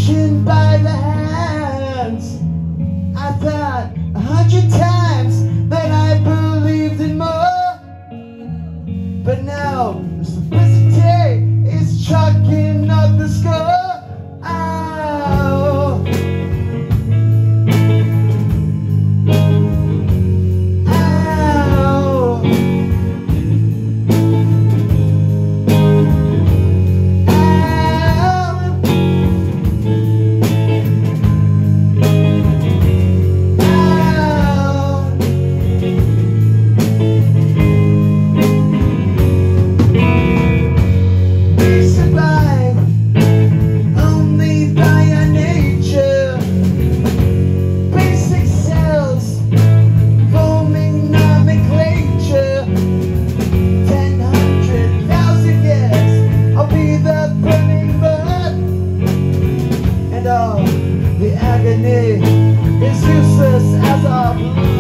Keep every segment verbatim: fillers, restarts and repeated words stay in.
reaching by the hands. I thought a hundred times that I believed in more, but now the simplicity is chalking up the score. Ow. The agony is useless as our blood.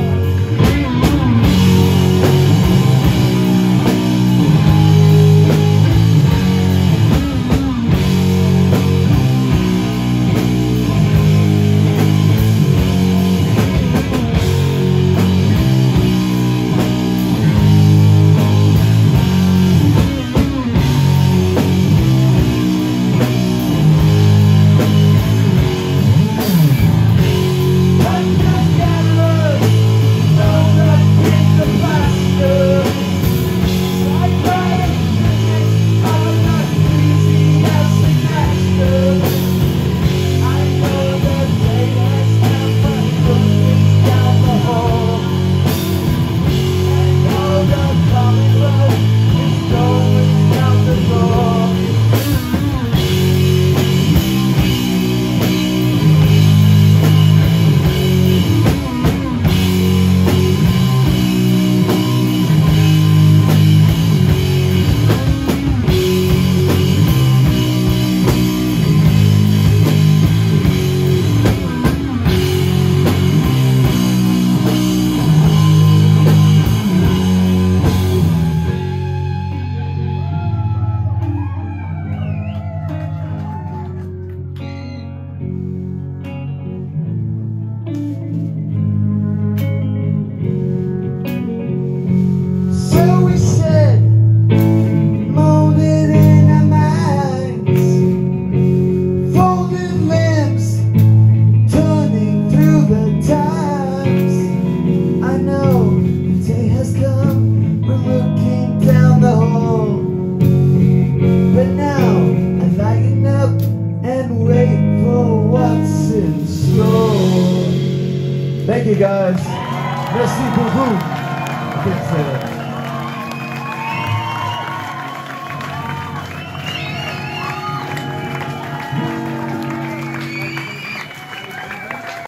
Thank you guys. Merci beaucoup. I can't say that.